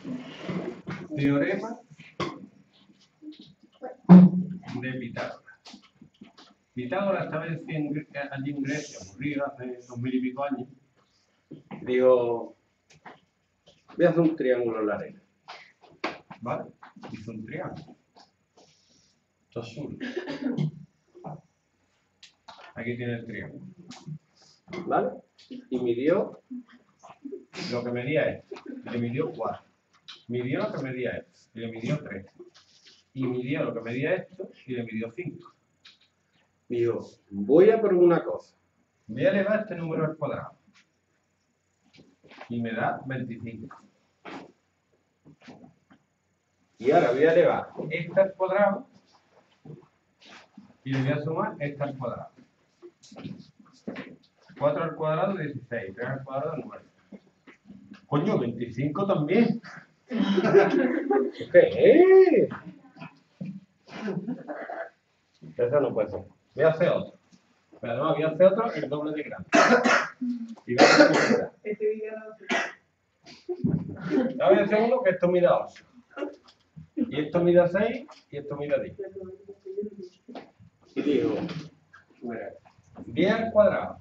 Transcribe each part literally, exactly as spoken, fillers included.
Teorema de Pitágoras. Pitágoras estaba allí en Grecia, murió hace dos mil y pico años. Dijo, voy a hacer un triángulo en la arena. ¿Vale? Hizo un triángulo. Esto es azul. Aquí tiene el triángulo. ¿Vale? Y midió lo que medía esto. Le midió cuatro. Midió lo que medía esto. Y le midió tres. Y midió lo que medía esto. Y le midió cinco. Dijo, voy a por una cosa. Voy a elevar este número al cuadrado. Y me da veinticinco. Y ahora voy a elevar este al cuadrado. Y le voy a sumar este al cuadrado. cuatro al cuadrado, dieciséis. tres al cuadrado, nueve. Coño, veinticinco también. ¿Qué es? Eso no puede ser. Voy a hacer otro. Pero además voy a hacer otro el doble de grande. Y voy a hacer uno grande. Ahora voy a hacer uno que esto mida ocho. Y esto mida seis y esto mida diez. Y digo, diez al cuadrado.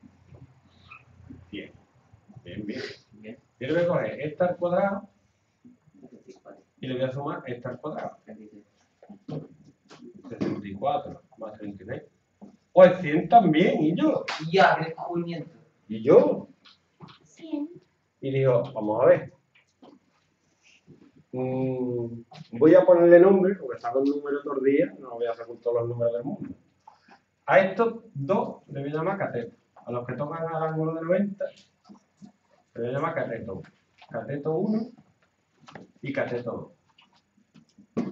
Bien. Bien, bien. Bien. Yo le voy a coger esta al cuadrado y le voy a sumar esta al cuadrado. sesenta y cuatro más treinta y seis. Pues cien también, y yo. Ya, qué descubrimiento. Y yo. cien. Y digo, vamos a ver. Mm, voy a ponerle nombre, porque saco el número todos los días, no voy a hacer con todos los números del mundo. A estos dos le voy a llamar cateto. A los que tocan al ángulo de noventa, le voy a llamar cateto. Cateto uno y cateto dos.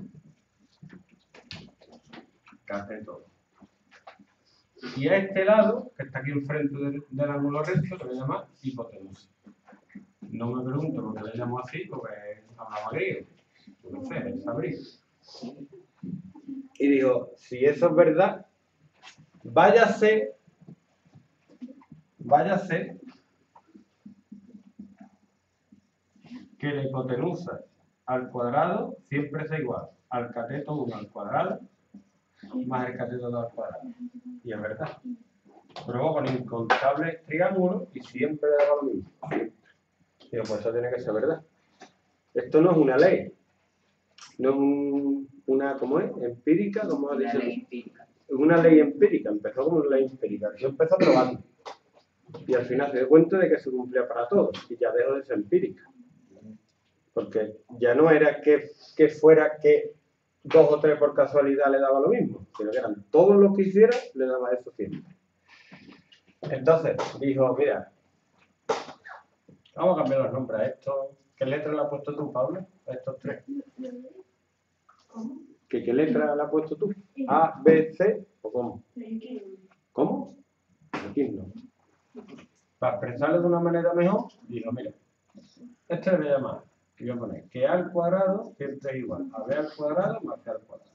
Cateto dos. Y a este lado, que está aquí enfrente del, del ángulo recto, le voy a llamar hipotenusa. No me pregunto por qué le llamo así, porque hablaba griego. No sé, él sabría. Y dijo, si eso es verdad, váyase, váyase que la hipotenusa al cuadrado siempre es igual al cateto uno al cuadrado más el cateto dos al cuadrado. Y es verdad. Pruebo con incontables triángulos y siempre le da lo mismo. Digo, pues eso tiene que ser verdad. Esto no es una ley. No es un, una, ¿cómo es? Empírica, ¿cómo has dicho? Una ley empírica. Es una ley empírica. Empezó como una ley empírica. Yo empezó probando. Y al final se dio cuenta de que se cumplía para todos. Y ya dejó de ser empírica. Porque ya no era que, que fuera que dos o tres por casualidad le daba lo mismo, sino que eran todos los que hiciera, le daba eso siempre. Entonces, dijo, mira, vamos a cambiar los nombres a estos. ¿Qué letra le has puesto tú, Pablo? A estos tres. ¿Cómo? ¿Qué, ¿Qué letra le has puesto tú? ¿A, B, C o cómo? ¿Cómo? Aquí no. Para expresarlo de una manera mejor, dijo, mira, este le voy a llamar, y voy a poner que A al cuadrado siempre es igual a B al cuadrado más C al cuadrado.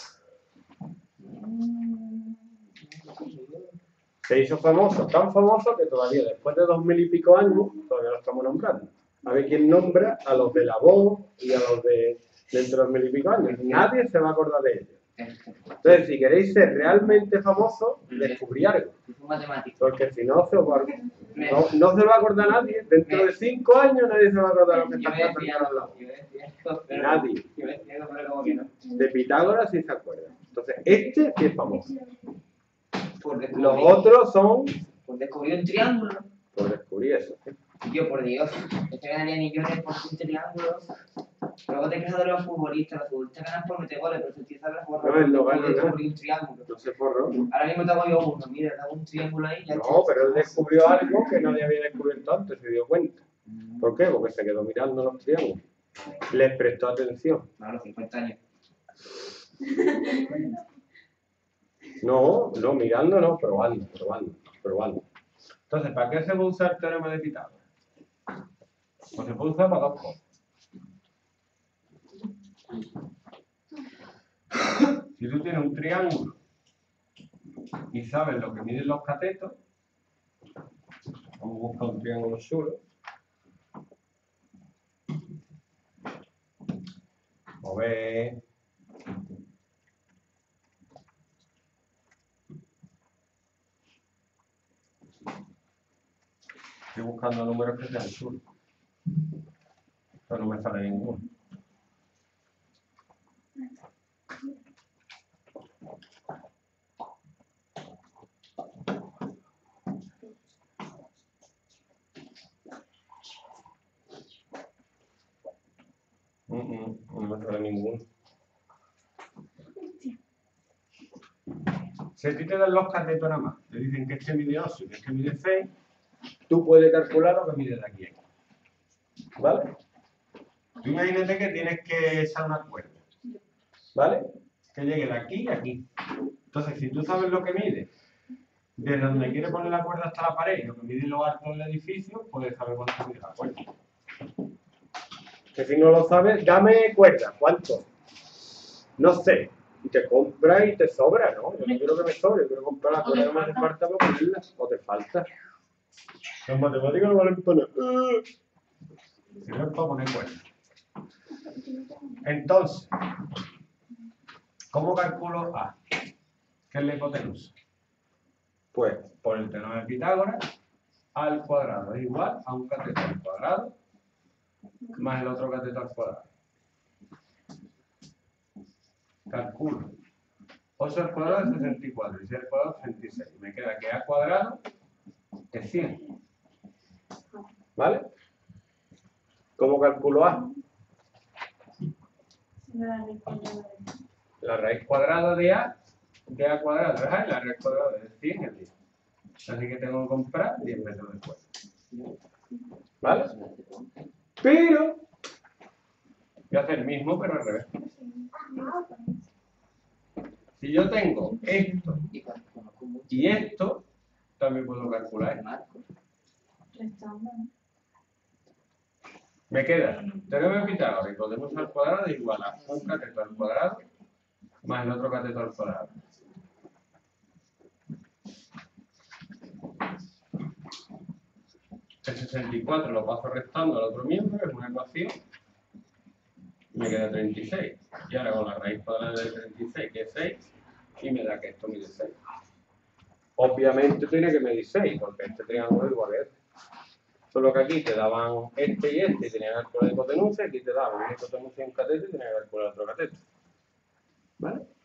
Se hizo famoso, tan famoso que todavía después de dos mil y pico años, todavía lo estamos nombrando. A ver quién nombra a los de la voz y a los de dentro de dos mil y pico años. Nadie se va a acordar de ellos. Entonces, si queréis ser realmente famosos, descubrí algo. Un matemático. Porque si no, se os va, no, no se lo va a acordar nadie. Dentro de cinco años nadie se va a acordar lo que Yo está voy a decir pasando al algo, lado. yo voy a decir algo, pero- Nadie. Yo voy a decir algo, pero como que no. De Pitágoras sí se acuerda. Entonces, este sí es famoso. Por descubrir, Los otros son por descubrir un triángulo. por descubrir eso. Yo, por Dios, este ganaría millones por un triángulo. Luego te quejas de los futbolistas. Los futbolistas ganan por meter goles, pero si el tío sabe jugar No, él no por gana descubrir un triángulo. No se forró. Ahora mismo te hago yo uno, mira, te hago un triángulo ahí. Ya No, está. pero él descubrió algo que nadie había descubierto antes, se dio cuenta. ¿Por qué? Porque se quedó mirando los triángulos. Les prestó atención. No, a los cincuenta años. No, no, mirando no, probando, probando, probando. Entonces, ¿para qué se puede usar el teorema de Pitágoras? Pues se puede usar para dos cosas. Si tú tienes un triángulo y sabes lo que miden los catetos, vamos a buscar un triángulo chulo. o B. Estoy buscando números que sean chulos. Pero no me sale ninguno. Mm, mm, no me sale ninguno. Si a ti te dan los catetos nada más, te dicen que este mide ocho y que este mide seis, tú puedes calcular lo que mide de aquí a aquí. ¿Vale? Tú imagínate que tienes que echar una cuerda, ¿vale? Que llegue de aquí a aquí. Entonces, si tú sabes lo que mide, desde donde quieres poner la cuerda hasta la pared, lo que mide lo alto del edificio, puedes saber cuánto mide la cuerda. Que si no lo sabes, dame cuerda, ¿cuánto? No sé. Y te compras y te sobra, ¿no? Yo no quiero que me sobre, yo quiero comprar la cuerda que me hace falta para ponerla. O te falta. Las matemáticas no valen para nada. Sirven para poner cuerda. Entonces, ¿cómo calculo A? ¿Qué es la hipotenusa? Pues, por el teorema de Pitágoras, A al cuadrado es igual a un cateto al cuadrado más el otro cateto al cuadrado. Calculo. ocho al cuadrado es sesenta y cuatro y seis al cuadrado es sesenta y seis. Me queda que A cuadrado es cien. ¿Vale? ¿Cómo calculo A? La raíz cuadrada de A, de A cuadrado es A y la raíz cuadrada es cien es diez. Así que tengo que comprar diez metros de cuerda. ¿Vale? Pero voy a hacer el mismo, pero al revés. Si yo tengo esto y esto, también puedo calcular esto. Me queda teorema de Pitágoras, hipotenusa al cuadrado es igual a un cateto al cuadrado más el otro cateto al cuadrado. El sesenta y cuatro lo paso restando al otro miembro, que es una ecuación, y me queda treinta y seis. Y ahora con la raíz cuadrada de treinta y seis, que es seis, y me da que esto mide seis. Obviamente tiene que medir seis, porque este triángulo es igual a este. Solo que aquí te daban este y este y tenías que calcular la hipotenusa, y aquí te daban una hipotenusa y un cateto y tenías que calcular otro cateto. ¿Vale?